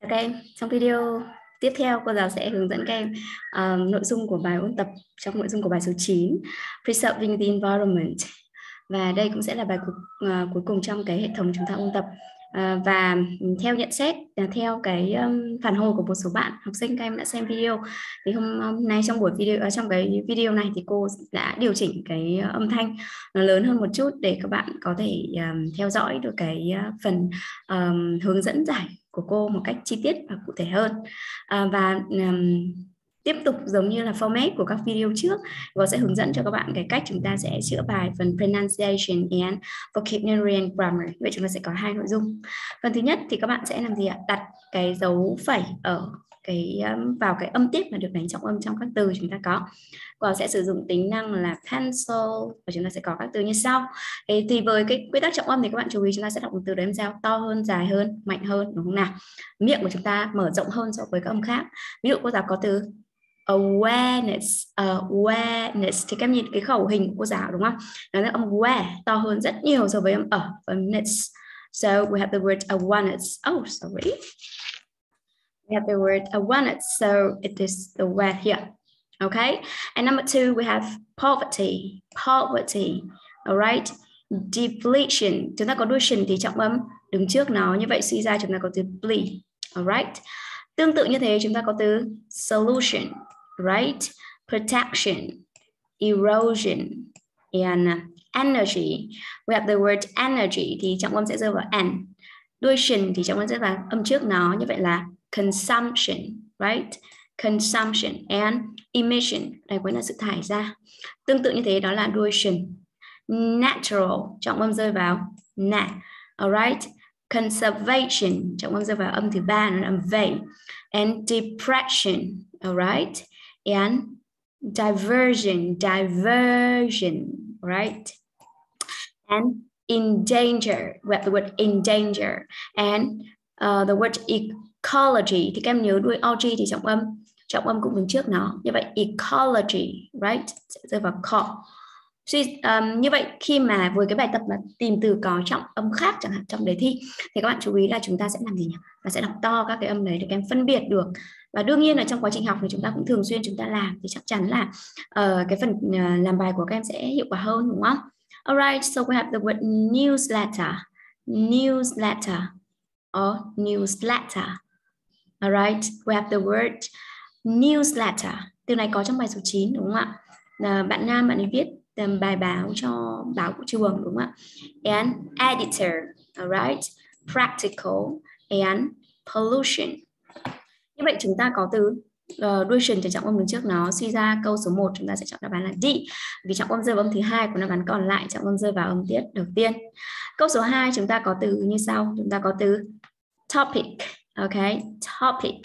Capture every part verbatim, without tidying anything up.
Ok, trong video tiếp theo cô giáo sẽ hướng dẫn các em um, nội dung của bài ôn tập trong nội dung của bài số chín, Preserving the Environment. Và đây cũng sẽ là bài cuối, uh, cuối cùng trong cái hệ thống chúng ta ôn tập. Uh, và theo nhận xét, uh, theo cái um, phản hồi của một số bạn học sinh các em đã xem video, thì hôm, hôm nay trong buổi video uh, trong cái video này thì cô đã điều chỉnh cái âm thanh nó lớn hơn một chút để các bạn có thể um, theo dõi được cái uh, phần um, hướng dẫn giải của cô một cách chi tiết và cụ thể hơn. À, và um, tiếp tục giống như là format của các video trước, cô sẽ hướng dẫn cho các bạn cái cách chúng ta sẽ chữa bài phần pronunciation and vocabulary and grammar. Vậy chúng ta sẽ có hai nội dung. Phần thứ nhất thì các bạn sẽ làm gì ạ? Đặt cái dấu phẩy ở cái um, vào cái âm tiết mà được đánh trọng âm trong các từ chúng ta có. Cô sẽ sử dụng tính năng là pencil và chúng ta sẽ có các từ như sau. Thế thì với cái quy tắc trọng âm thì các bạn chú ý chúng ta sẽ đọc một từ đấy làm sao to hơn, dài hơn, mạnh hơn, đúng không nào? Miệng của chúng ta mở rộng hơn so với các âm khác. Ví dụ cô giáo có từ awareness, awareness thì các em nhìn cái khẩu hình của cô giáo đúng không? Nó là âm we to hơn rất nhiều so với âm ở và ness. So we have the word awareness. Oh, sorry. We have the word awareness. So it is the word here. Okay. And number two, we have poverty. Poverty. All right. Depletion. Chúng ta có depletion thì trọng âm đứng trước nó, như vậy suy ra chúng ta có từ deplete. All right. Tương tự như thế chúng ta có từ solution, right? Protection, erosion, and energy. We have the word energy thì trọng âm sẽ rơi vào an. Depletion thì trọng âm sẽ vào âm trước nó, như vậy là consumption, right? Consumption and emission, đây cũng là sự thải ra. Tương tự như thế đó là depletion. Natural, trọng âm rơi vào nat, alright. Conservation, trọng âm rơi vào âm thứ ba là âm vây. And depression, alright. And diversion, diversion, right? And in danger, we have the word in danger. And uh, the word ecology thì các em nhớ đuôi o gi thì trọng âm trọng âm cũng đứng trước nó, như vậy ecology, right, sẽ rơi vào co. Suy um, như vậy khi mà với cái bài tập mà tìm từ có trọng âm khác chẳng hạn trong đề thi thì các bạn chú ý là chúng ta sẽ làm gì nhỉ? Và sẽ đọc to các cái âm đấy để các em phân biệt được. Và đương nhiên là trong quá trình học thì chúng ta cũng thường xuyên chúng ta làm thì chắc chắn là uh, cái phần uh, làm bài của các em sẽ hiệu quả hơn, đúng không? Alright, so we have the word newsletter, newsletter or newsletter. Alright, we have the word newsletter. Từ này có trong bài số chín đúng không ạ? Là bạn Nam bạn ấy viết bài báo cho báo của trường đúng không ạ? And editor, alright, practical and pollution. Như vậy chúng ta có từ uh, duration thì trọng âm đứng trước nó, suy ra câu số một chúng ta sẽ chọn đáp án là D vì trọng âm rơi vào âm thứ hai, còn đáp án còn lại trọng âm rơi vào âm tiết đầu tiên. Câu số hai chúng ta có từ như sau, chúng ta có từ topic, okay, topic,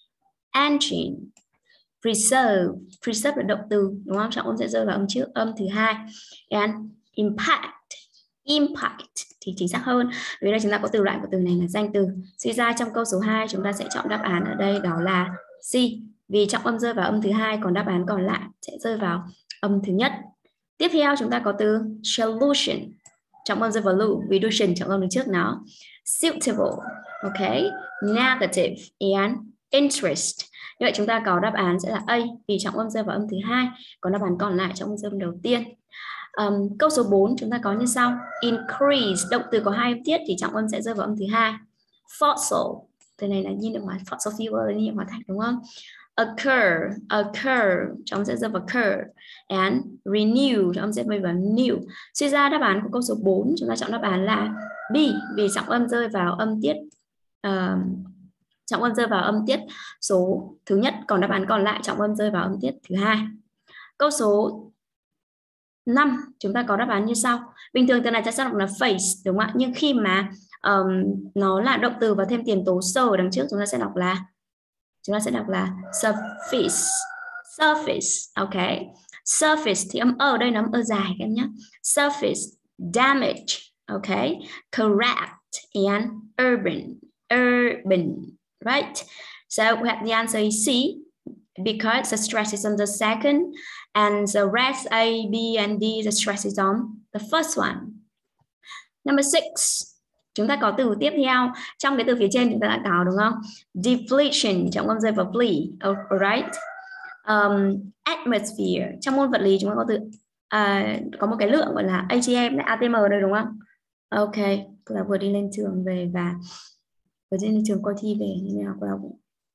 engine, preserve, preserve là động từ đúng không? Trọng âm sẽ rơi vào âm trước âm thứ hai. And impact, impact thì chính xác hơn vì đây chúng ta có từ loại của từ này là danh từ. Suy ra trong câu số hai chúng ta sẽ chọn đáp án ở đây đó là C vì trọng âm rơi vào âm thứ hai, còn đáp án còn lại sẽ rơi vào âm thứ nhất. Tiếp theo chúng ta có từ solution, trọng âm rơi vào lu vì solution trọng âm đứng trước nó. Suitable, okay, negative and interest. Như vậy chúng ta có đáp án sẽ là A vì trọng âm rơi vào âm thứ hai, còn đáp án còn lại trong âm rơi đầu tiên. Um, câu số bốn chúng ta có như sau. Increase, động từ có hai âm tiết thì trọng âm sẽ rơi vào âm thứ hai. Fossil, từ này là nhìn được hóa fossil fuel là nhìn hóa thạch đúng không? Occur, occur, trọng âm sẽ rơi vào occur. And renew, trọng âm sẽ rơi vào new. Suy ra đáp án của câu số bốn chúng ta chọn đáp án là B vì trọng âm rơi vào âm tiết uh, trọng âm rơi vào âm tiết số thứ nhất, còn đáp án còn lại trọng âm rơi vào âm tiết thứ hai. Câu số năm chúng ta có đáp án như sau. Bình thường từ này sẽ đọc là face đúng không ạ? Nhưng khi mà um, nó là động từ và thêm tiền tố so ở đằng trước chúng ta sẽ đọc là chúng ta sẽ đọc là surface. Surface, ok. Surface thì âm ơ ở đây nó âm ơ dài các em nhé. Surface, damage, ok. Correct and urban, urban, right? So we have the answer is C because the stress is on the second and the rest A, B and D the stress is on the first one. Number six, Chúng ta có từ tiếp theo trong cái từ phía trên chúng ta đã có đúng không? Deflation trọng âm rơi vào flee, alright. Um, atmosphere trong môn vật lý chúng ta có từ à, có một cái lượng gọi là a tê em, a tê em đây đúng không? Ok, cô là vừa đi lên trường về và vừa đi lên trường coi thi về nên là cô là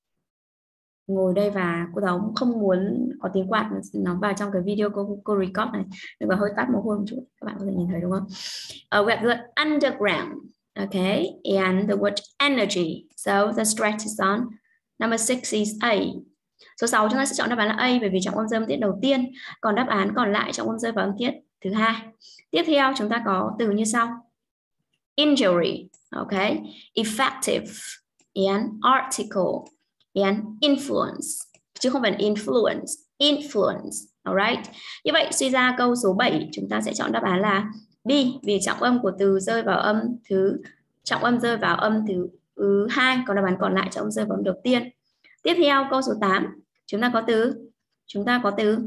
ngồi đây và cô giáo cũng không muốn có tiếng quạt nó vào trong cái video cô cô record này nên là hơi tắt mồ hôi một chút, các bạn có thể nhìn thấy đúng không? Uh, we have the word underground, okay, and the word energy. So the stress is on. Number six is A. Số sáu chúng ta sẽ chọn đáp án là A bởi vì trọng âm rơi âm tiết đầu tiên, còn đáp án còn lại trọng âm rơi vào âm tiết thứ hai. Tiếp theo chúng ta có từ như sau: injury, okay, effective, and article, and influence, chứ không phải influence, influence, alright. Như vậy suy ra câu số bảy chúng ta sẽ chọn đáp án là B vì trọng âm của từ rơi vào âm thứ trọng âm rơi vào âm thứ thứ hai, còn đáp án còn lại trọng âm rơi vào âm đầu tiên. Tiếp theo câu số tám chúng ta có từ chúng ta có từ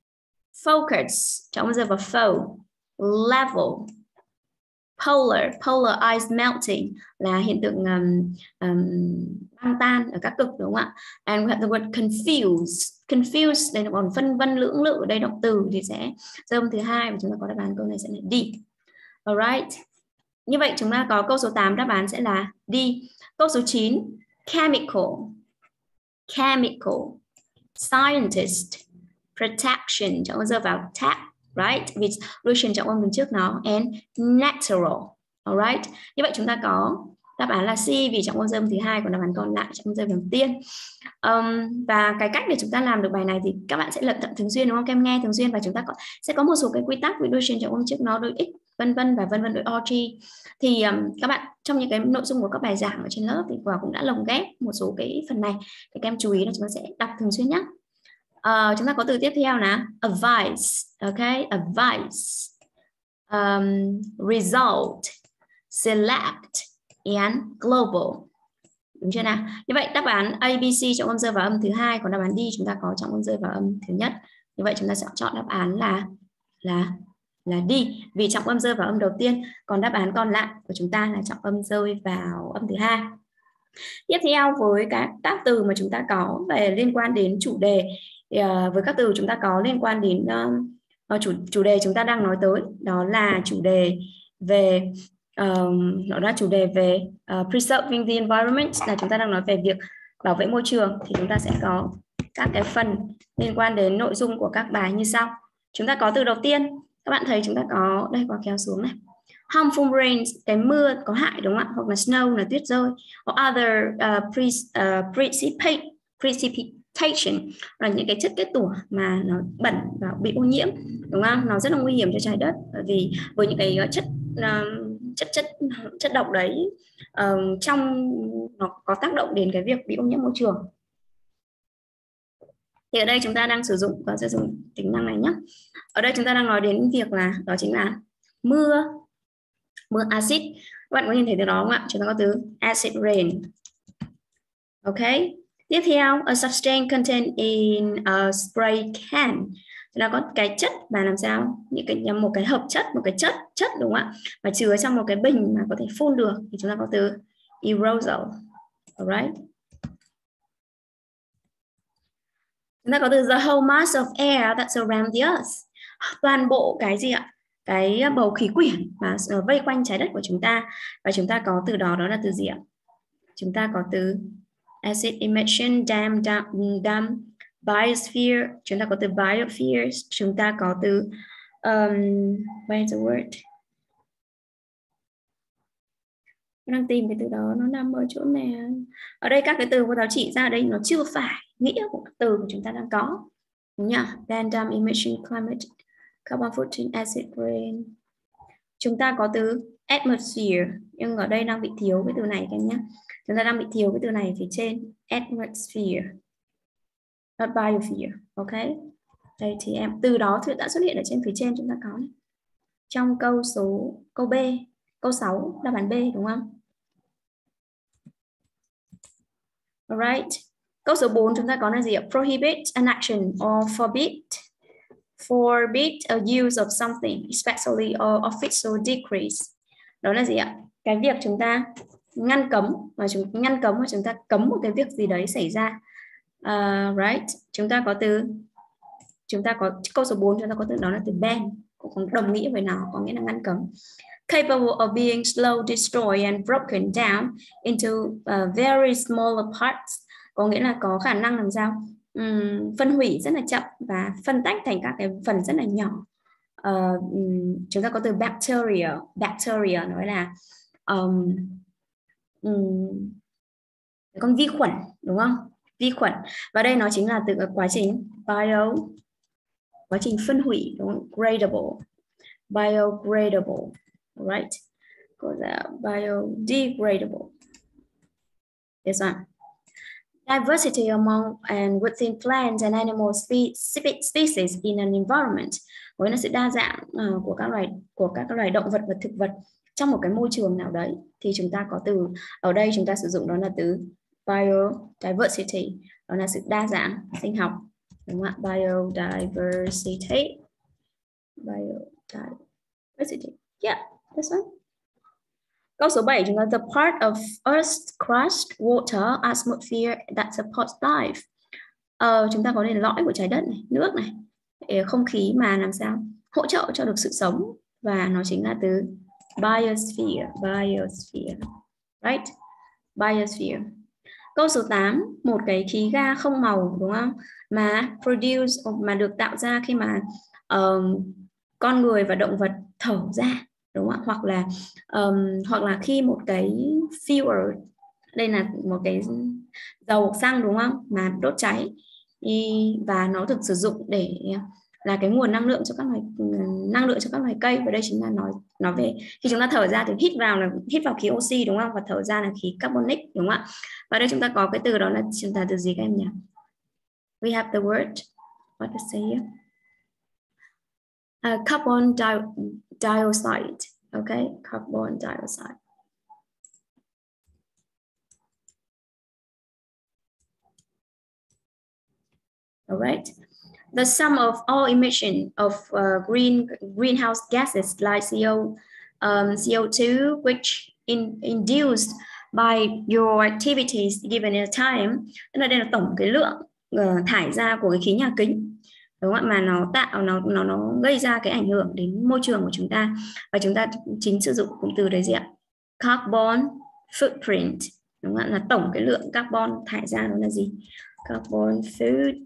focus trọng âm rơi vào foe, level, polar, polar ice melting là hiện tượng um, um, băng tan ở các cực đúng không ạ? And we have the word confuse, confuse đây là còn phân vân lưỡng lự, đây động từ thì sẽ rơi âm thứ hai và chúng ta có đáp án câu này sẽ là D. Alright. Như vậy chúng ta có câu số tám đáp án sẽ là D. Câu số chín chemical, chemical, scientist, protection trọng âm rơi vào tech, right, with Russian trọng âm đứng trước nó, and natural, alright. Như vậy chúng ta có đáp án là C vì trọng âm rơi âm thứ hai, còn đáp án còn lại trọng âm rơi đầu tiên. Um, và cái cách để chúng ta làm được bài này thì các bạn sẽ luyện tập thường xuyên đúng không? Các em nghe thường xuyên và chúng ta có, sẽ có một số cái quy tắc với Russian trọng âm trước nó, đôi x vân vân và vân vân đôi org. Thì um, các bạn trong những cái nội dung của các bài giảng ở trên lớp thì Quả cũng đã lồng ghép một số cái phần này, thì các em chú ý là chúng ta sẽ đọc thường xuyên nhé. Uh, chúng ta có từ tiếp theo là advice, okay, advice, um, result, select, and global, đúng chưa nào? Như vậy đáp án A, B, C trọng âm rơi vào âm thứ hai, còn đáp án D chúng ta có trọng âm rơi vào âm thứ nhất. Như vậy chúng ta sẽ chọn đáp án là là là D vì trọng âm rơi vào âm đầu tiên, còn đáp án còn lại của chúng ta là trọng âm rơi vào âm thứ hai. Tiếp theo với các các từ mà chúng ta có về liên quan đến chủ đề, uh, với các từ chúng ta có liên quan đến uh, chủ chủ đề chúng ta đang nói tới, đó là chủ đề về um, đó là chủ đề về uh, preserving the environment, là chúng ta đang nói về việc bảo vệ môi trường, thì chúng ta sẽ có các cái phần liên quan đến nội dung của các bài như sau. Chúng ta có từ đầu tiên, các bạn thấy chúng ta có đây, có kéo xuống này, harmful rain, cái mưa có hại đúng không ạ, hoặc là snow là tuyết rơi, or other uh, pre, uh, precipitate, precipitation là những cái chất kết tủa mà nó bẩn và bị ô nhiễm đúng không, nó rất là nguy hiểm cho trái đất, bởi vì với những cái chất uh, chất chất chất độc đấy uh, trong nó có tác động đến cái việc bị ô nhiễm môi trường. Thì ở đây chúng ta đang sử dụng và sử dụng tính năng này nhé. Ở đây chúng ta đang nói đến việc là đó chính là mưa mưa acid. Các bạn có nhìn thấy từ đó không ạ? Chúng ta có từ acid rain. Ok. Tiếp theo, a substance contained in a spray can. Chúng ta có cái chất mà làm sao? Những cái một cái hợp chất, một cái chất chất đúng không ạ? Mà chứa trong một cái bình mà có thể phun được thì chúng ta có từ aerosol. Alright. Chúng ta có từ the whole mass of air that surrounds the earth. Toàn bộ cái gì ạ? Cái bầu khí quyển mà vây quanh trái đất của chúng ta, và chúng ta có từ đó, đó là từ gì ạ? Chúng ta có từ acid emission, dam, dam, dam, biosphere, chúng ta có từ biospheres, chúng ta có từ um, where's the word? Tôi đang tìm cái từ đó, nó nằm ở chỗ này. Ở đây các cái từ cô giáo chỉ ra đây nó chưa phải nghĩa của các từ của chúng ta đang có, đúng nhỉ? Dam, dam, emission, climate, carbon fourteen, acid rain. Chúng ta có từ atmosphere, nhưng ở đây đang bị thiếu cái từ này các em nhé. Chúng ta đang bị thiếu cái từ này phía trên, atmosphere, not biosphere, ok? Đây thì em từ đó thì đã xuất hiện ở trên phía trên chúng ta có này. Trong câu số câu B, câu sáu đáp án B đúng không? Alright. Câu số bốn chúng ta có là gì ạ? Prohibit an action or forbid forbid a use of something, especially or official decrees. Đó là gì ạ? Cái việc chúng ta ngăn cấm mà chúng ngăn cấm mà chúng ta cấm một cái việc gì đấy xảy ra. Uh, right, chúng ta có từ chúng ta có câu số bốn, chúng ta có từ đó là từ ban, cũng đồng nghĩa với nó, có nghĩa là ngăn cấm. Capable of being slow, destroyed and broken down into uh, very smaller parts, có nghĩa là có khả năng làm sao um, phân hủy rất là chậm và phân tách thành các cái phần rất là nhỏ. Uh, um, chúng ta có từ bacteria, bacteria nói là um, um, con vi khuẩn, đúng không? Vi khuẩn, và đây nó chính là từ quá trình bio, quá trình phân hủy, đúng không? Gradable, biodegradable, right? Có là biodegradable. This one. Diversity among and within plants and animal spe species in an environment, với là sự đa dạng uh, của các loài của các loài động vật và thực vật trong một cái môi trường nào đấy, thì chúng ta có từ ở đây chúng ta sử dụng đó là từ biodiversity, đó là sự đa dạng sinh học, đúng không ạ? Biodiversity, biodiversity, yeah, that's right. Câu số bảy chúng ta the part of Earth's crust, water, atmosphere that supports life. Ờ, chúng ta có nền lõi của trái đất này, nước này, không khí mà làm sao hỗ trợ cho được sự sống, và nó chính là từ biosphere, biosphere, right? Biosphere. Câu số tám, một cái khí ga không màu, đúng không? Mà produce, mà được tạo ra khi mà uh, con người và động vật thở ra, đúng không? Hoặc là um, hoặc là khi một cái fuel, đây là một cái dầu xăng, đúng không? Mà đốt cháy và nó được sử dụng để là cái nguồn năng lượng cho các loài năng lượng cho các loài cây, và đây chính là nói nói về khi chúng ta thở ra thì hít vào là hít vào khí oxy, đúng không? Và thở ra là khí carbonic, đúng không ạ? Và đây chúng ta có cái từ đó là chúng ta từ gì các em nhỉ? We have the word, what to say here? Uh, carbon di dioxide, okay, carbon dioxide. All right. The sum of all emission of uh, green greenhouse gases like C O, um, C O two, which in, induced by your activities given at a time, tức là đây là tổng cái lượng uh, thải ra của cái khí nhà kính, đúng không ạ? Mà nó tạo nó nó nó gây ra cái ảnh hưởng đến môi trường của chúng ta, và chúng ta chính sử dụng cụm từ đấy gì ạ? Carbon footprint, đúng không ạ? Là tổng cái lượng carbon thải ra đó là gì? Carbon footprint.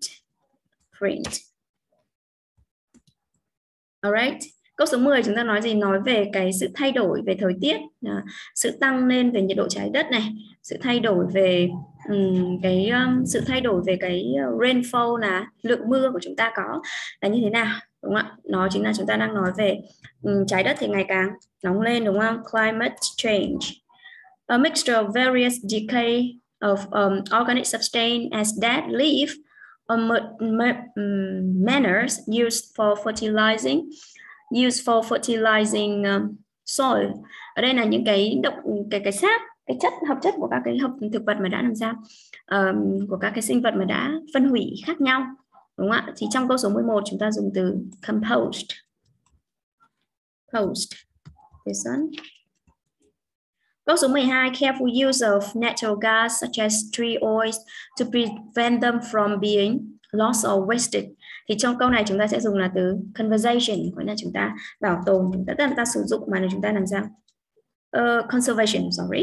Alright. Câu số mười chúng ta nói gì? Nói về cái sự thay đổi về thời tiết, à, sự tăng lên về nhiệt độ trái đất này, sự thay đổi về um, cái um, sự thay đổi về cái rainfall là lượng mưa của chúng ta có là như thế nào, đúng không ạ? Nó chính là chúng ta đang nói về um, trái đất thì ngày càng nóng lên, đúng không? Climate change. A mixture of various decay of um, organic substance as dead leaf or manners used for fertilizing used for fertilizing um, soil. Ở đây là những cái động cái cái sáp, cái chất hợp chất của các cái hợp thực vật mà đã làm sao um, của các cái sinh vật mà đã phân hủy khác nhau, đúng không ạ? Thì trong câu số mười một chúng ta dùng từ compost. Compost. This one. Câu số mười hai, careful use of natural gas such as tree oils to prevent them from being lost or wasted. Thì trong câu này chúng ta sẽ dùng là từ conservation, gọi là chúng ta bảo tồn, chúng ta, chúng ta sử dụng mà là chúng ta làm sao? Uh, conservation, sorry.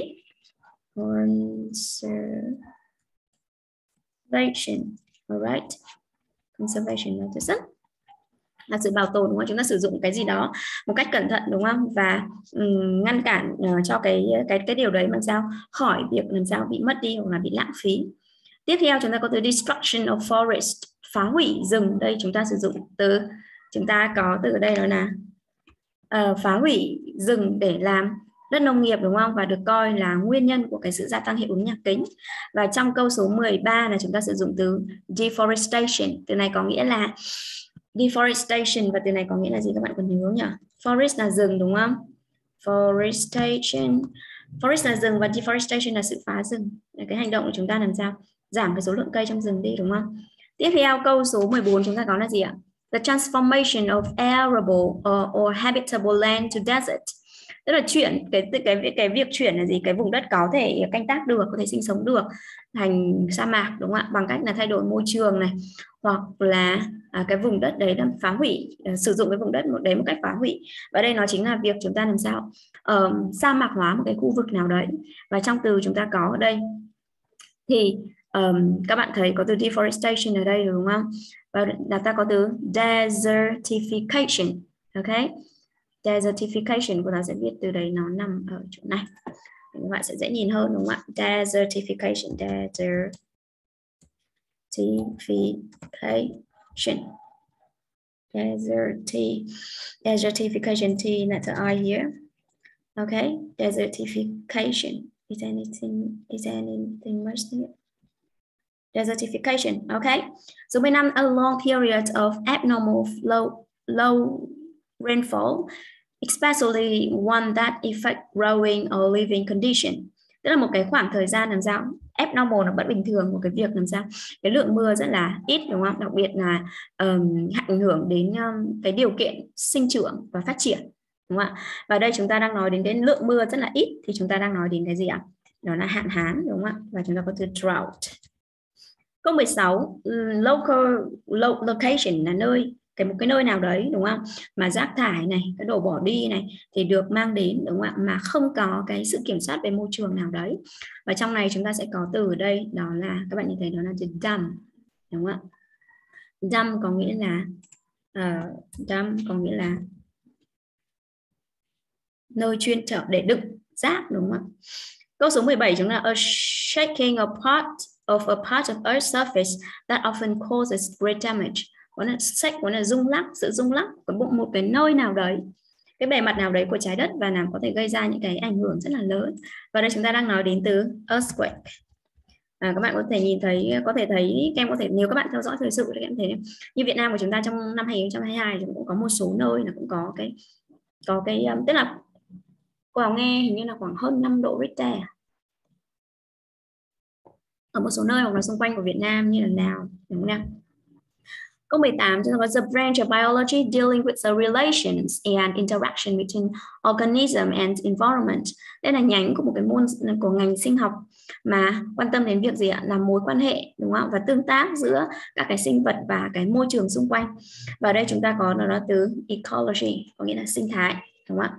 Conservation, alright. Conservation là rất là sự bảo tồn, đúng không? Chúng ta sử dụng cái gì đó một cách cẩn thận, đúng không? Và um, ngăn cản uh, cho cái cái cái điều đấy làm sao khỏi việc làm sao bị mất đi hoặc là bị lãng phí. Tiếp theo chúng ta có từ destruction of forest, phá hủy rừng. Đây chúng ta sử dụng từ chúng ta có từ ở đây đó là uh, phá hủy rừng để làm đất nông nghiệp, đúng không? Và được coi là nguyên nhân của cái sự gia tăng hiệu ứng nhà kính. Và trong câu số mười ba là chúng ta sử dụng từ deforestation. Từ này có nghĩa là deforestation, và từ này có nghĩa là gì các bạn còn nhớ nhỉ? Forest là rừng, đúng không? Forestation, forest là rừng và deforestation là sự phá rừng. Là cái hành động của chúng ta làm sao giảm cái số lượng cây trong rừng đi, đúng không? Tiếp theo câu số mười bốn chúng ta có là gì ạ? The transformation of arable or, or habitable land to desert. Tức là chuyển cái cái cái việc chuyển là gì? Cái vùng đất có thể canh tác được, có thể sinh sống được thành sa mạc, đúng không ạ? Bằng cách là thay đổi môi trường này, hoặc là à, cái vùng đất đấy là phá hủy, à, sử dụng cái vùng đất một đấy một cách phá hủy. Và đây nó chính là việc chúng ta làm sao uh, sa mạc hóa một cái khu vực nào đấy. Và trong từ chúng ta có ở đây thì um, các bạn thấy có từ deforestation ở đây đúng không? Và là ta có từ desertification, ok? Desertification của ta sẽ viết từ đấy, nó nằm ở chỗ này, các bạn sẽ dễ nhìn hơn đúng không ạ? Desertification, desertification, deserti, desertification, T letter I here, okay? Desertification, is anything, is anything much here? Desertification, okay? So when a long period of abnormal low low rainfall, especially one that affect growing or living condition. Tức là một cái khoảng thời gian làm sao abnormal là bất bình thường, một cái việc làm sao cái lượng mưa rất là ít, đúng không? Đặc biệt là um, ảnh hưởng đến um, cái điều kiện sinh trưởng và phát triển, đúng không ạ? Và đây chúng ta đang nói đến cái lượng mưa rất là ít, thì chúng ta đang nói đến cái gì ạ? Đó là hạn hán, đúng không ạ? Và chúng ta có từ drought. Câu mười sáu, local location là nơi, cái một cái nơi nào đấy, đúng không? Mà rác thải này, cái đồ bỏ đi này thì được mang đến, đúng không ạ? Mà không có cái sự kiểm soát về môi trường nào đấy. Và trong này chúng ta sẽ có từ ở đây, đó là các bạn nhìn thấy đó là từ dump, đúng không ạ? Dump có nghĩa là uh, dump có nghĩa là nơi chuyên chở để đựng rác, đúng không ạ? Câu số mười bảy chúng là a shaking apart of a part of Earth's surface that often causes great damage. Có là shake, có là rung lắc, sự rung lắc của một cái nơi nào đấy, cái bề mặt nào đấy của trái đất, và làm có thể gây ra những cái ảnh hưởng rất là lớn. Và đây chúng ta đang nói đến từ earthquake. À, các bạn có thể nhìn thấy, có thể thấy, các em có thể, nếu các bạn theo dõi thời sự thì các em thấy như Việt Nam của chúng ta trong năm hai nghìn không trăm hai mươi hai chúng cũng có một số nơi là cũng có cái có cái um, tức là cô Hào nghe hình như là khoảng hơn năm độ Richter ở một số nơi hoặc là xung quanh của Việt Nam như là Lào, đúng không nào? Câu mười tám chúng ta có the branch of biology dealing with the relations and interaction between organism and environment. Đây là nhánh của một cái môn của ngành sinh học mà quan tâm đến việc gì ạ? Là mối quan hệ, đúng không? Và tương tác giữa các cái sinh vật và cái môi trường xung quanh. Và đây chúng ta có đó là từ ecology, có nghĩa là sinh thái, đúng không ạ?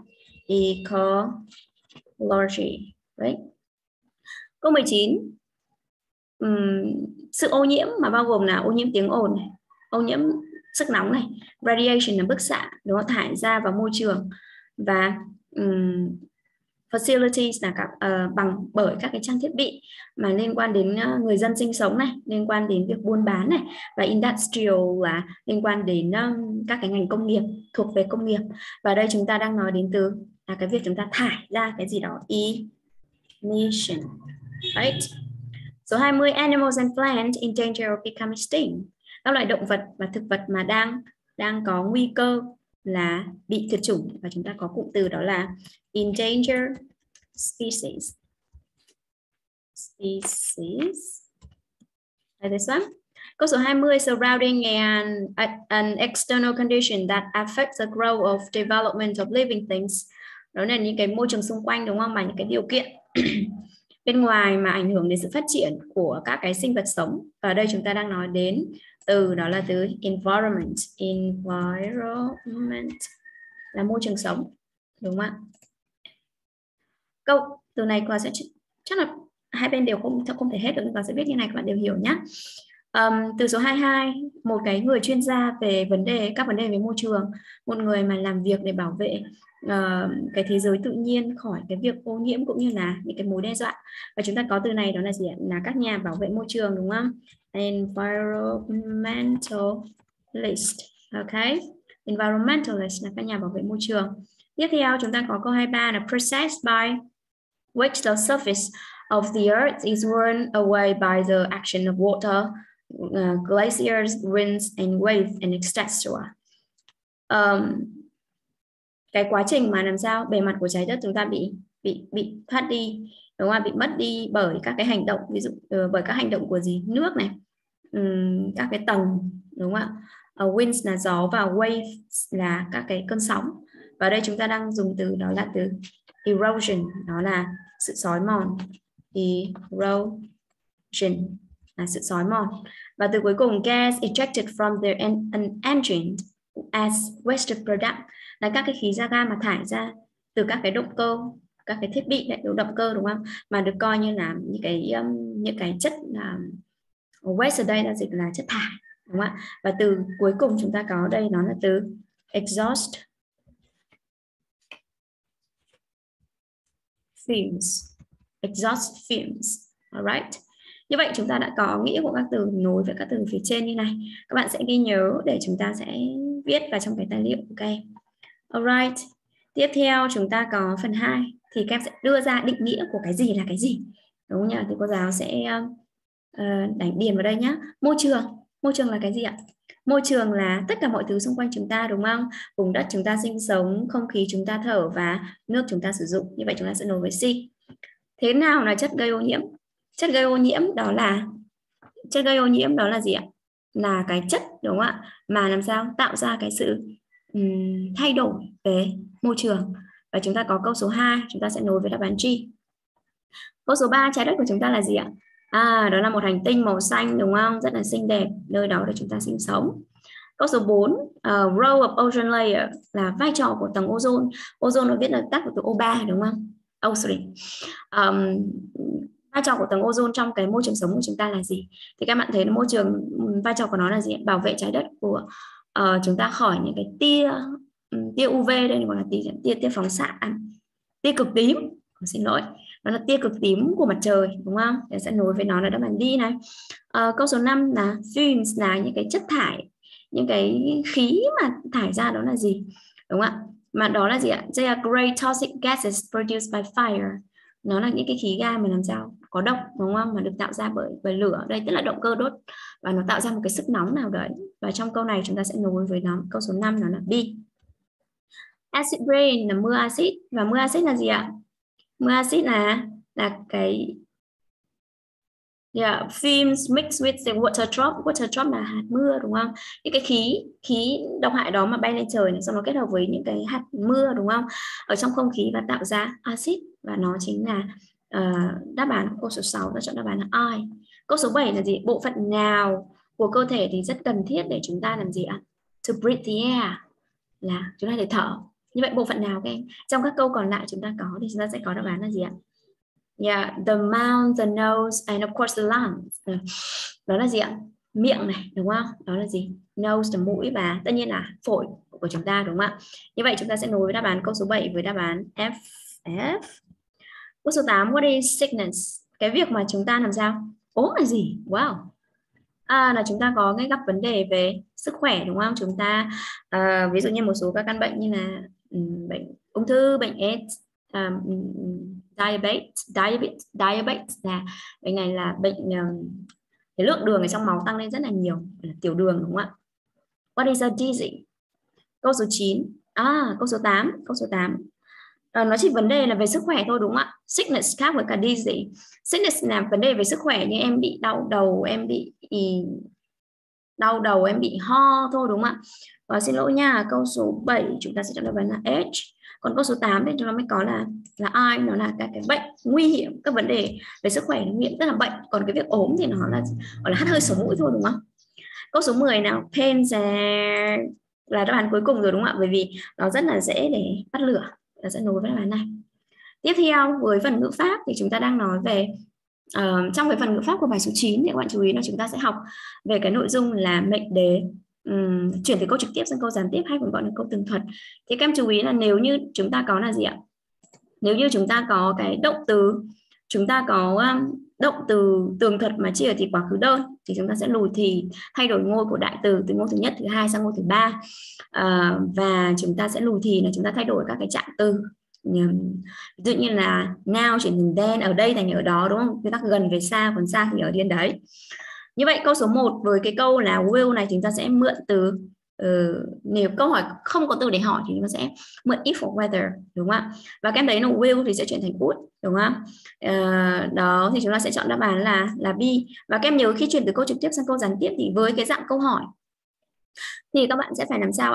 Ecology, right? Câu mười chín, um, sự ô nhiễm mà bao gồm là ô nhiễm tiếng ồn này, ô nhiễm sức nóng này, radiation là bức xạ, đúng không? Thải ra vào môi trường, và um, facilities là các uh, bằng bởi các cái trang thiết bị mà liên quan đến uh, người dân sinh sống này, liên quan đến việc buôn bán này, và industrial là liên quan đến um, các cái ngành công nghiệp, thuộc về công nghiệp. Và đây chúng ta đang nói đến từ là cái việc chúng ta thải ra cái gì đó, emission, right? Số hai mươi, animals and plants in danger of becoming extinct. Các loại động vật và thực vật mà đang đang có nguy cơ là bị tuyệt chủng, và chúng ta có cụm từ đó là endangered species. Species. This one. Câu số hai mươi, surrounding an, an external condition that affects the growth of development of living things. Đó là những cái môi trường xung quanh, đúng không? Mà những cái điều kiện bên ngoài mà ảnh hưởng đến sự phát triển của các cái sinh vật sống. Và ở đây chúng ta đang nói đến từ đó là từ environment. Environment là môi trường sống, đúng không ạ? Câu từ này qua sẽ chắc là hai bên đều không không thể hết được, và sẽ viết như này, các bạn đều hiểu nhé. Um, từ số hai mươi hai, một cái người chuyên gia về vấn đề các vấn đề về môi trường, một người mà làm việc để bảo vệ uh, cái thế giới tự nhiên khỏi cái việc ô nhiễm cũng như là những cái mối đe dọa. Và chúng ta có từ này đó là gì ạ? Là các nhà bảo vệ môi trường, đúng không? Environmentalist, ok? Environmentalist là các nhà bảo vệ môi trường. Tiếp theo chúng ta có câu hai mươi ba là process by which the surface of the earth is worn away by the action of water, uh, glaciers, winds, and waves, and et cetera. Um, cái quá trình mà làm sao bề mặt của trái đất chúng ta bị bị bị thoát đi, đúng không? Bị mất đi bởi các cái hành động, ví dụ uh, bởi các hành động của gì? Nước này, um, các cái tầng, đúng không ạ? Uh, winds là gió, và waves là các cái cơn sóng. Và đây chúng ta đang dùng từ đó là từ erosion, đó là sự xói mòn. Erosion là sự xói mòn. Và từ cuối cùng, gas ejected from the an, an engine as waste product là các cái khí ra ga mà thải ra từ các cái động cơ, các cái thiết bị đấy, động cơ đúng không? Mà được coi như là những cái um, những cái chất là waste ở đây là dịch là chất thải, đúng không ạ? Và từ cuối cùng chúng ta có đây nó là từ exhaust fumes. Exhaust fumes. Alright. Như vậy chúng ta đã có nghĩa của các từ nối với các từ phía trên như này. Các bạn sẽ ghi nhớ để chúng ta sẽ viết vào trong cái tài liệu của các em. Alright. Tiếp theo chúng ta có phần hai thì các em sẽ đưa ra định nghĩa của cái gì là cái gì. Đúng không nhỉ? Thì cô giáo sẽ uh, đánh điền vào đây nhé. Môi trường. Môi trường là cái gì ạ? Môi trường là tất cả mọi thứ xung quanh chúng ta, đúng không? Vùng đất chúng ta sinh sống, không khí chúng ta thở và nước chúng ta sử dụng. Như vậy chúng ta sẽ nối với C. Thế nào là chất gây ô nhiễm? Chất gây ô nhiễm đó là chất gây ô nhiễm đó là gì ạ? Là cái chất, đúng không ạ? Mà làm sao tạo ra cái sự um, thay đổi về môi trường. Và chúng ta có câu số hai, chúng ta sẽ nối với đáp án G. Câu số ba, trái đất của chúng ta là gì ạ? À, đó là một hành tinh màu xanh, đúng không? Rất là xinh đẹp, nơi đó để chúng ta sinh sống. Câu số bốn, uh, role of ozone layer là vai trò của tầng ozone. Ozone nó viết là tắt của từ O ba, đúng không? Oh, sorry. Um, vai trò của tầng ozone trong cái môi trường sống của chúng ta là gì? Thì các bạn thấy môi trường, vai trò của nó là gì? Bảo vệ trái đất của uh, chúng ta khỏi những cái tia tia u vê, đây gọi là tia tia tia phóng xạ, tia cực tím. Xin lỗi, đó là tia cực tím của mặt trời, đúng không? Để sẽ nối với nó là đáp án D này. Uh, câu số năm là fumes là những cái chất thải, những cái khí mà thải ra đó là gì, đúng không ạ? Mà đó là gì ạ? They are great toxic gases produced by fire. Nó là những cái khí ga mà làm sao có độc, đúng không? Mà được tạo ra bởi bởi lửa, đây tức là động cơ đốt và nó tạo ra một cái sức nóng nào đấy. Và trong câu này chúng ta sẽ nối với nó câu số năm, nó là B. Acid rain là mưa axit. Và mưa axit là gì ạ? Mưa axit là là cái yeah, fumes mixed with the water drop. Water drop là hạt mưa, đúng không? Những cái khí khí độc hại đó mà bay lên trời này, xong nó kết hợp với những cái hạt mưa, đúng không? Ở trong không khí và tạo ra axit, và nó chính là uh, đáp án. Câu số sáu ta chọn đáp án là I. Câu số bảy là gì? Bộ phận nào của cơ thể thì rất cần thiết để chúng ta làm gì ạ? To breathe the air là chúng ta để thở. Như vậy bộ phận nào các em? Trong các câu còn lại chúng ta có thì chúng ta sẽ có đáp án là gì ạ? Yeah, the mouth, the nose, and of course the lungs. Đó là gì ạ? Miệng này, đúng không? Đó là gì? Nose là mũi và tất nhiên là phổi của chúng ta, đúng không ạ? Như vậy chúng ta sẽ nối với đáp án câu số bảy với đáp án F. F. Câu số tám, what is sickness? Cái việc mà chúng ta làm sao? Ốm là gì? Wow. À, là chúng ta có cái gặp vấn đề về sức khỏe, đúng không? Chúng ta uh, ví dụ như một số các căn bệnh như là um, bệnh ung thư, bệnh AIDS, um, diabetes, diabetes, diabetes là bệnh này là bệnh um, cái lượng đường ở trong máu tăng lên rất là nhiều, là tiểu đường, đúng không ạ? What is a disease? Câu số chín, à câu số tám, câu số tám. À, nó chỉ vấn đề là về sức khỏe thôi, đúng không ạ? Sickness khác với cả disease. Sickness là vấn đề về sức khỏe, như em bị đau đầu, em bị đau đầu, em bị ho thôi, đúng không ạ? Và xin lỗi nha, câu số bảy chúng ta sẽ chọn đáp án là H. Còn câu số tám thì chúng ta mới có là là I, nó là các cái bệnh nguy hiểm, các vấn đề về sức khỏe nguy hiểm, tức là bệnh. Còn cái việc ốm thì nó là gọi là hắt hơi sổ mũi thôi, đúng không? Câu số mười nào, pains là đáp án cuối cùng rồi, đúng không ạ? Bởi vì nó rất là dễ để bắt lửa. Ta sẽ nối với đáp án này. Tiếp theo với phần ngữ pháp thì chúng ta đang nói về uh, trong cái phần ngữ pháp của bài số chín thì các bạn chú ý là chúng ta sẽ học về cái nội dung là mệnh đề, um, chuyển từ câu trực tiếp sang câu gián tiếp hay còn gọi là câu tường thuật. Thì các em chú ý là nếu như chúng ta có là gì ạ? Nếu như chúng ta có cái động từ, chúng ta có um, động từ tường thuật mà chia ở thì quá khứ đơn thì chúng ta sẽ lùi thì, thay đổi ngôi của đại từ từ ngôi thứ nhất, thứ hai sang ngôi thứ ba, à, và chúng ta sẽ lùi thì là chúng ta thay đổi các cái trạng từ. Ví dụ như là now chuyển thành then, ở đây thành ở đó, đúng không? Chúng ta gần về xa, còn xa thì ở điên đấy. Như vậy câu số một với cái câu là will này chúng ta sẽ mượn từ, uh, nếu câu hỏi không có từ để hỏi thì chúng ta sẽ mượn if or whether, đúng không ạ? Và các em thấy là will thì sẽ chuyển thành would, đúng không? Uh, đó thì chúng ta sẽ chọn đáp án là là B. Và các em nhớ khi chuyển từ câu trực tiếp sang câu gián tiếp thì với cái dạng câu hỏi thì các bạn sẽ phải làm sao ạ?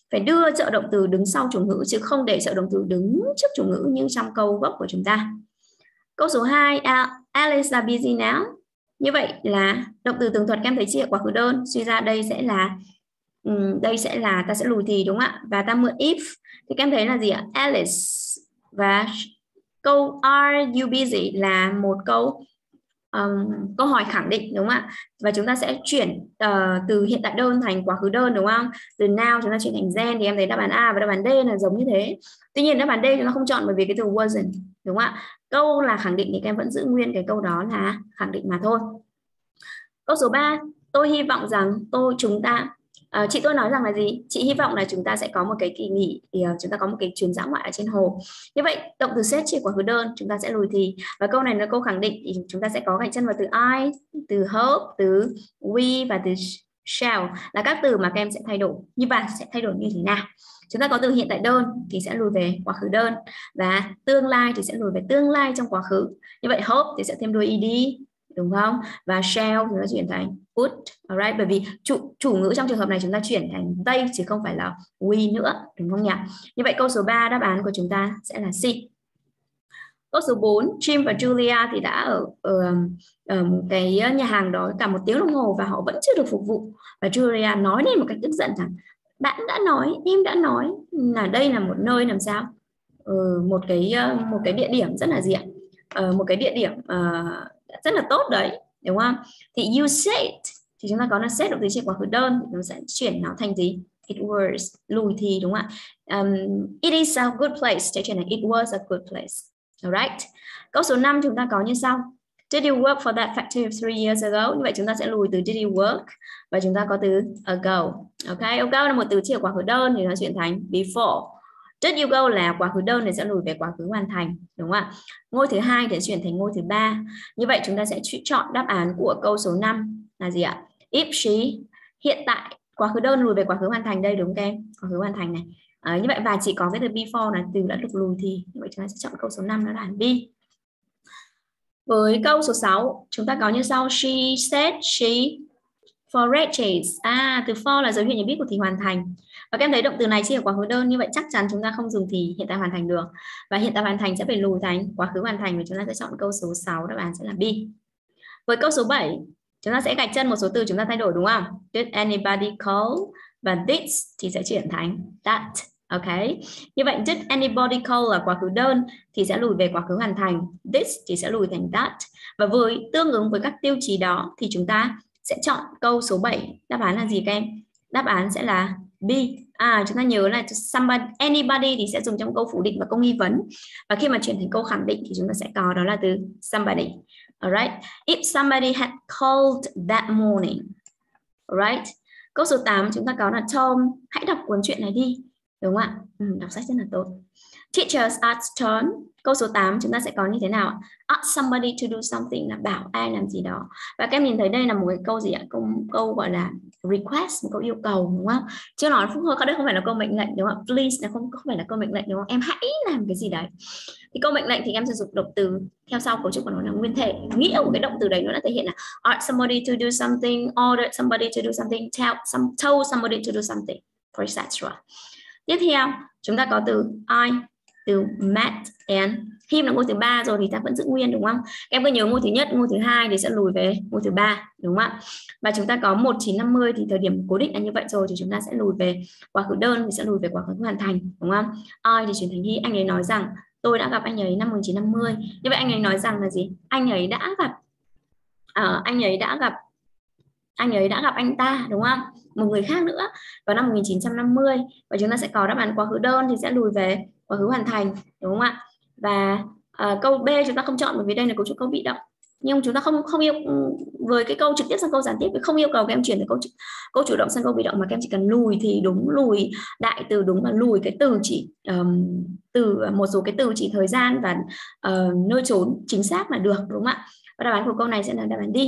phải đưa trợ động từ đứng sau chủ ngữ chứ không để trợ động từ đứng trước chủ ngữ như trong câu gốc của chúng ta. Câu số hai, Alice are busy now. Như vậy là động từ tường thuật, các em thấy chưa? Quá khứ đơn, suy ra đây sẽ là um, đây sẽ là ta sẽ lùi thì, đúng không ạ? Và ta mượn if thì các em thấy là gì ạ? Alice. Và câu are you busy là một câu um, câu hỏi khẳng định, đúng không ạ? Và chúng ta sẽ chuyển uh, từ hiện tại đơn thành quá khứ đơn, đúng không? Từ now chúng ta chuyển thành then thì em thấy đáp án A và đáp án D là giống như thế. Tuy nhiên đáp án D chúng ta không chọn bởi vì cái từ wasn't, đúng không ạ? Câu là khẳng định thì các em vẫn giữ nguyên cái câu đó là khẳng định mà thôi. Câu số ba, tôi hy vọng rằng tôi chúng ta À, chị tôi nói rằng là gì? Chị hy vọng là chúng ta sẽ có một cái kỳ nghỉ, thì uh, chúng ta có một cái chuyến dã ngoại ở trên hồ. Như vậy động từ set chỉ quá khứ đơn, chúng ta sẽ lùi thì. Và câu này là câu khẳng định thì chúng ta sẽ có gạch chân vào từ I, từ hope, từ we và từ shall là các từ mà các em sẽ thay đổi. Như vậy sẽ thay đổi như thế nào? Chúng ta có từ hiện tại đơn thì sẽ lùi về quá khứ đơn, và tương lai thì sẽ lùi về tương lai trong quá khứ. Như vậy hope thì sẽ thêm đuôi ed, đúng không? Và shall thì nó chuyển thành would, alright, bởi vì chủ chủ ngữ trong trường hợp này chúng ta chuyển thành they chứ không phải là we nữa, đúng không nhỉ? Như vậy câu số ba đáp án của chúng ta sẽ là C. Câu số bốn, Jim và Julia thì đã ở, ở, ở một cái nhà hàng đó cả một tiếng đồng hồ và họ vẫn chưa được phục vụ. Và Julia nói lên một cách tức giận rằng bạn đã nói, em đã nói là đây là một nơi làm sao? Ừ, một cái một cái địa điểm rất là gì ạ? Uh, một cái địa điểm uh, rất là tốt đấy, đúng không? Thì you said thì chúng ta có là said động từ trên quá khứ đơn, nó sẽ chuyển nó thành gì? It was, lùi thì, đúng không ạ? Um, it is a good place sẽ chuyển thành it was a good place. Alright. Câu số năm chúng ta có như sau. Did you work for that factory three years ago? Như vậy chúng ta sẽ lùi từ did you work và chúng ta có từ ago. Ok, ago là một từ chỉ ở quá khứ đơn thì nó chuyển thành before. Did you go là quá khứ đơn thì sẽ lùi về quá khứ hoàn thành, đúng không ạ? Ngôi thứ hai thì chuyển thành ngôi thứ ba. Như vậy chúng ta sẽ chọn đáp án của câu số năm là gì ạ? If she, hiện tại quá khứ đơn lùi về quá khứ hoàn thành đây, đúng không các em? Quá khứ hoàn thành này. À, như vậy và chỉ có cái từ before là từ đã được lùi thì, như vậy chúng ta sẽ chọn câu số năm đó là B. Với câu số sáu chúng ta có như sau. She said she forages. À, từ for là dấu hiệu nhận biết của thì hoàn thành. Và các em thấy động từ này chỉ ở quá khứ đơn, như vậy chắc chắn chúng ta không dùng thì hiện tại hoàn thành được. Và hiện tại hoàn thành sẽ phải lùi thành quá khứ hoàn thành, và chúng ta sẽ chọn câu số sáu, đáp án sẽ là B. Với câu số bảy chúng ta sẽ gạch chân một số từ chúng ta thay đổi, đúng không? Did anybody call? Và this thì sẽ chuyển thành that. Ok. Như vậy did anybody call là quá khứ đơn thì sẽ lùi về quá khứ hoàn thành. This thì sẽ lùi thành that. Và với tương ứng với các tiêu chí đó thì chúng ta sẽ chọn câu số bảy. Đáp án là gì các em? Đáp án sẽ là B. À, chúng ta nhớ là somebody, anybody thì sẽ dùng trong câu phủ định và câu nghi vấn. Và khi mà chuyển thành câu khẳng định thì chúng ta sẽ có đó là từ somebody. Alright. If somebody had called that morning. Alright. Câu số tám chúng ta có là Tom, hãy đọc cuốn truyện này đi. Đúng không ạ? Ừ, đọc sách rất là tốt. Teachers ask turn. Câu số tám chúng ta sẽ có như thế nào? Ask somebody to do something là bảo ai làm gì đó. Và các em nhìn thấy đây là một cái câu gì ạ? Câu, câu gọi là request, một câu yêu cầu, đúng không? Chứ nó không, đây không phải là câu mệnh lệnh, đúng không? Please là không, không phải là câu mệnh lệnh, đúng không? Em hãy làm cái gì đấy. Thì câu mệnh lệnh thì em sử dụng động từ theo sau, cấu trúc của nó là nguyên thể. Nghĩa của cái động từ đấy nó đã thể hiện là ask somebody to do something, order somebody to do something, tell, some, told somebody to do something, for et cetera. Tiếp theo chúng ta có từ I, từ met and him là ngôi thứ ba rồi thì ta vẫn giữ nguyên, đúng không? Em cứ nhớ ngôi thứ nhất, ngôi thứ hai thì sẽ lùi về ngôi thứ ba, đúng không ạ? Và chúng ta có một chín năm mươi thì thời điểm cố định là như vậy rồi thì chúng ta sẽ lùi về quá khứ đơn thì sẽ lùi về quá khứ hoàn thành, đúng không? I thì chuyển thành he. Anh ấy nói rằng tôi đã gặp anh ấy năm một chín năm mươi. Như vậy anh ấy nói rằng là gì? Anh ấy đã gặp uh, anh ấy đã gặp anh ấy đã gặp anh ta, đúng không? Một người khác nữa vào năm một nghìn chín trăm năm mươi. Và chúng ta sẽ có đáp án quá khứ đơn thì sẽ lùi về quá khứ hoàn thành, đúng không ạ? Và uh, câu B chúng ta không chọn bởi vì đây là cấu trúc câu bị động. Nhưng chúng ta không không yêu với cái câu trực tiếp sang câu gián tiếp, không yêu cầu các em chuyển từ câu câu chủ động sang câu bị động, mà các em chỉ cần lùi thì đúng, lùi đại từ đúng và lùi cái từ chỉ um, từ một số cái từ chỉ thời gian và uh, nơi trốn chính xác là được, đúng không ạ? Và đáp án của câu này sẽ là đáp án D.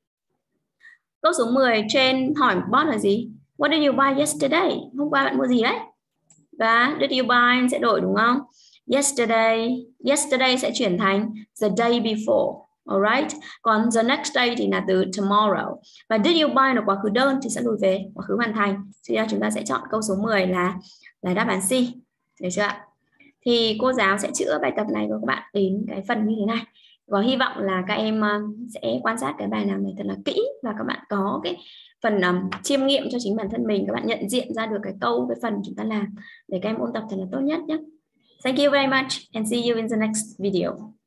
Câu số mười trên hỏi bot là gì? What did you buy yesterday? Hôm qua bạn mua gì đấy? Và did you buy sẽ đổi, đúng không? Yesterday, yesterday sẽ chuyển thành the day before. Alright. Còn the next day thì là từ tomorrow. Và did you buy là quá khứ đơn thì sẽ lùi về quá khứ hoàn thành. Thì ra chúng ta sẽ chọn câu số mười là là đáp án C. Được chưa ạ? Thì cô giáo sẽ chữa bài tập này của các bạn đến cái phần như thế này. Và hy vọng là các em sẽ quan sát cái bài làm này thật là kỹ và các bạn có cái phần um, chiêm nghiệm cho chính bản thân mình, các bạn nhận diện ra được cái câu, cái phần chúng ta làm để các em ôn tập thật là tốt nhất nhé. Thank you very much and see you in the next video.